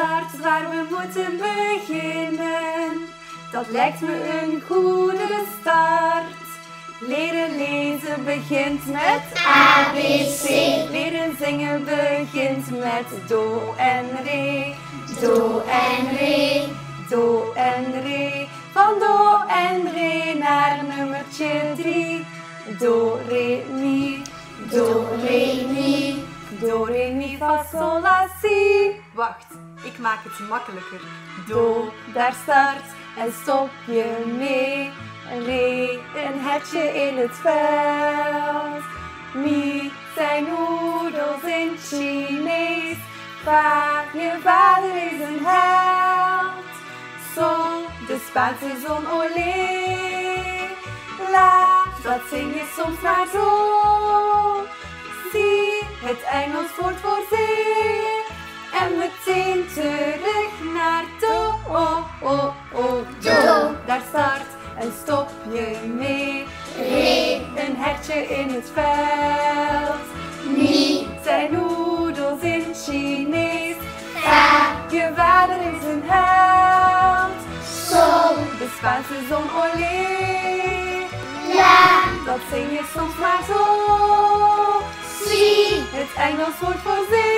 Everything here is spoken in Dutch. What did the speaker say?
start waar we moeten beginnen. Dat lijkt me een goede start. Leren lezen begint met ABC. Leren zingen begint met do en re. Do en re. Do en re. Van do en re naar nummertje 3. Do, re, mi. Do, re, mi. Do, re, mi, fa, sol, la, si. Wacht, ik maak het makkelijker. Do, daar start en stop je mee. Re, een hertje in het veld. Mi, zijn noedels in Chinees. Fa, je vader is een held. Sol, de Spaanse zon, olé. La, dat zing je soms maar zo. Si, het Engels woord voor zee. En meteen terug naar do, oh, oh, oh, do. Daar start en stop je mee. Re. Een hertje in het veld. Mi. Zijn noedels in Chinees. Fa. Je vader is een held. Sol. De Spaanse zon, olé. La. Dat zing je soms maar zo. Si. Het Engels woord voor zee.